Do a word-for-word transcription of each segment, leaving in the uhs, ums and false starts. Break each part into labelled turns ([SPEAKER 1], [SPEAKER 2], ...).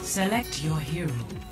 [SPEAKER 1] Select your hero.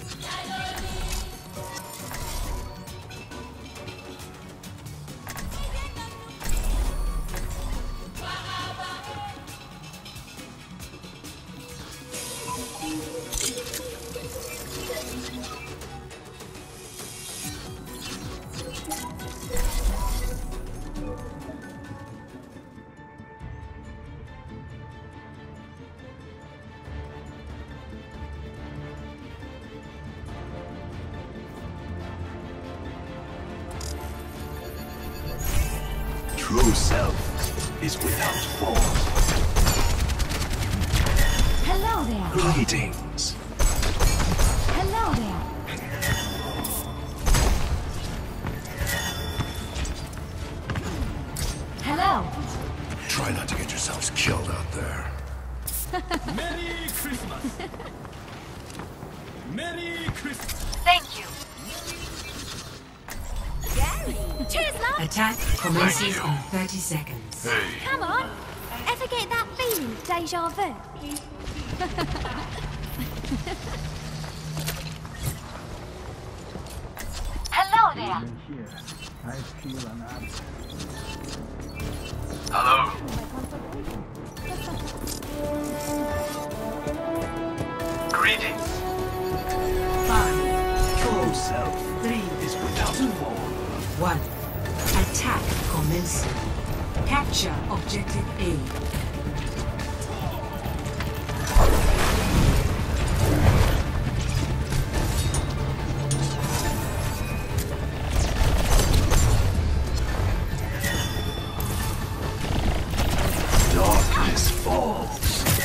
[SPEAKER 2] True self is without form.
[SPEAKER 3] Hello there.
[SPEAKER 2] Greetings.
[SPEAKER 3] Hello there. Hello.
[SPEAKER 2] Try not to get yourselves killed out there.
[SPEAKER 4] Merry Christmas! Merry Christmas!
[SPEAKER 3] Thank you. Gary. Cheers, love.
[SPEAKER 1] Attack commences in thirty seconds.
[SPEAKER 2] Hey.
[SPEAKER 3] Come on. Ever get that feeling, deja vu? Hello there.
[SPEAKER 2] Hello. Greetings.
[SPEAKER 1] Five,
[SPEAKER 2] True
[SPEAKER 1] four,
[SPEAKER 2] self
[SPEAKER 1] three,
[SPEAKER 2] is without form.
[SPEAKER 1] one. Attack commencing. Capture objective A.
[SPEAKER 2] Darkness falls.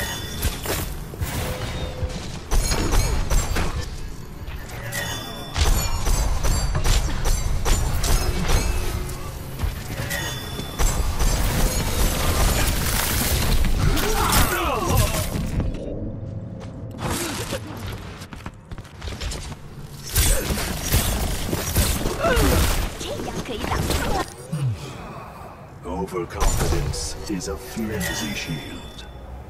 [SPEAKER 2] Overconfidence is a flimsy shield.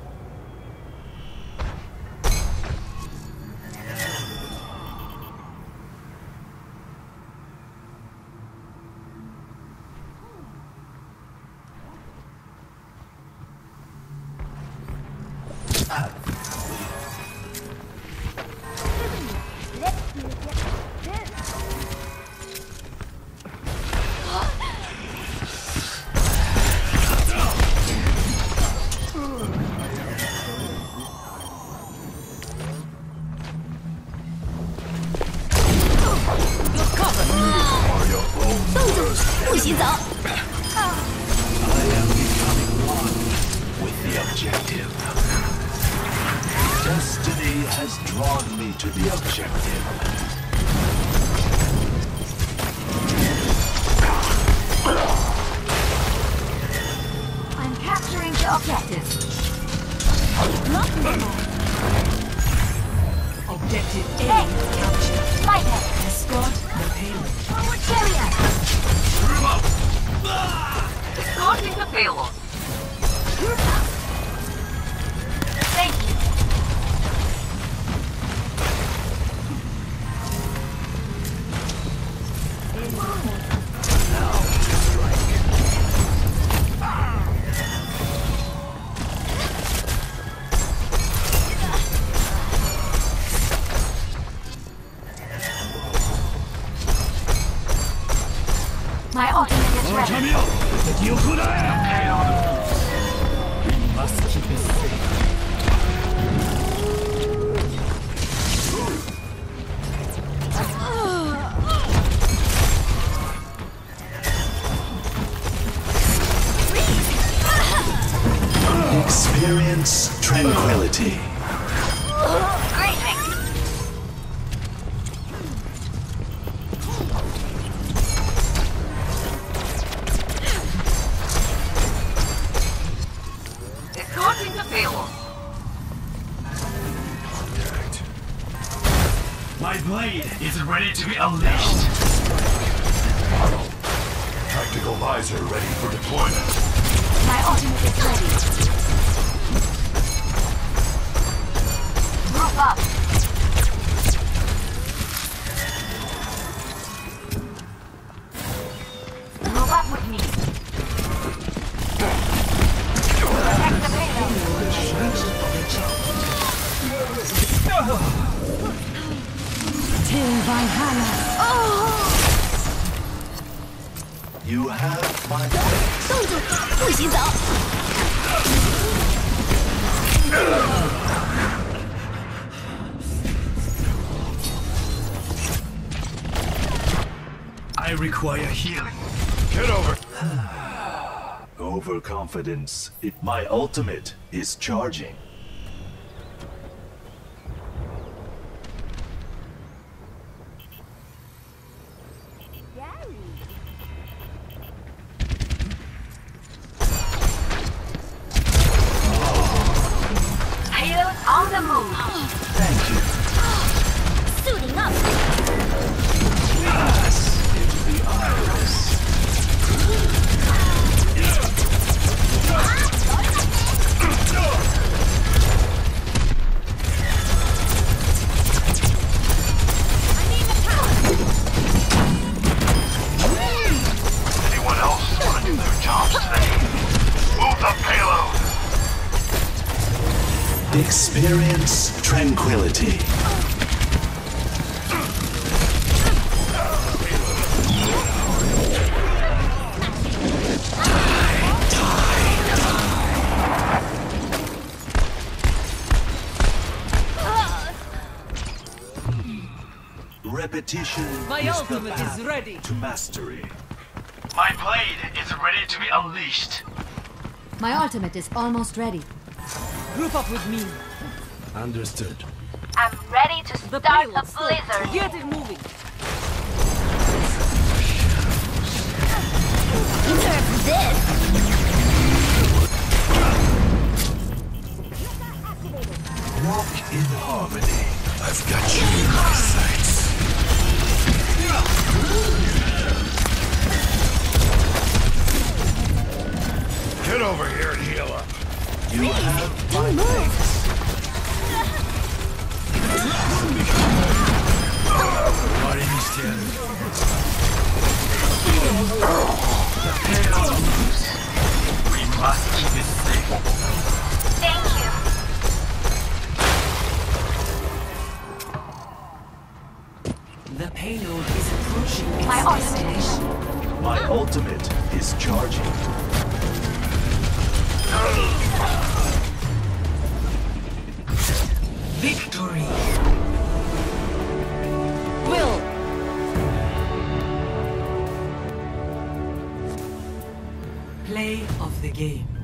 [SPEAKER 2] Are your own worst
[SPEAKER 3] 不许走。
[SPEAKER 2] I am becoming one with the objective. Destiny has drawn me to the objective.
[SPEAKER 3] I'm capturing the objective. Blocking them all.
[SPEAKER 1] Objective A
[SPEAKER 3] Hey.
[SPEAKER 1] captured.
[SPEAKER 3] Light it.
[SPEAKER 1] Escort the payload.
[SPEAKER 3] Forward carrier.
[SPEAKER 1] Escorting the payload.
[SPEAKER 3] Thank you.
[SPEAKER 2] Now to strike.
[SPEAKER 3] My ultimate is ready.
[SPEAKER 4] Come here! We must keep it safe.
[SPEAKER 2] Experience tranquility.
[SPEAKER 3] Greetings.
[SPEAKER 1] Escorting the payload.
[SPEAKER 2] Contact.
[SPEAKER 4] My blade is ready to be unleashed.
[SPEAKER 2] Tactical visor ready for deployment.
[SPEAKER 3] My ultimate is ready. Group up.
[SPEAKER 1] Valhalla.
[SPEAKER 2] You have my
[SPEAKER 3] 冻住，不许走！
[SPEAKER 4] I require healing. Get over.
[SPEAKER 2] overconfidence. It, my ultimate is charging.
[SPEAKER 3] Halos on the move.
[SPEAKER 2] Thank you.
[SPEAKER 3] Suiting up.
[SPEAKER 2] Pass into the iris.
[SPEAKER 4] Anyone else want to do their jobs today? Move the payload.
[SPEAKER 2] Experience tranquility. Repetition
[SPEAKER 1] My
[SPEAKER 2] is the
[SPEAKER 1] ultimate
[SPEAKER 2] path
[SPEAKER 1] is ready.
[SPEAKER 2] to mastery.
[SPEAKER 4] My blade is ready to be unleashed.
[SPEAKER 5] My ultimate is almost ready.
[SPEAKER 1] Group up with me.
[SPEAKER 2] Understood.
[SPEAKER 3] I'm ready to
[SPEAKER 1] The
[SPEAKER 3] start a
[SPEAKER 1] payload. Stop.
[SPEAKER 3] blizzard.
[SPEAKER 1] Get it moving.
[SPEAKER 3] Nerf this.
[SPEAKER 2] Walk in harmony. I've got you in my sights.
[SPEAKER 4] Get over here and heal up.
[SPEAKER 2] You have my thanks.
[SPEAKER 4] We must keep it safe.
[SPEAKER 3] Thank you.
[SPEAKER 1] The payload is approaching its
[SPEAKER 3] My ultimate.
[SPEAKER 1] destination.
[SPEAKER 2] My ultimate is charging.
[SPEAKER 1] Victory. Will. Play of the game.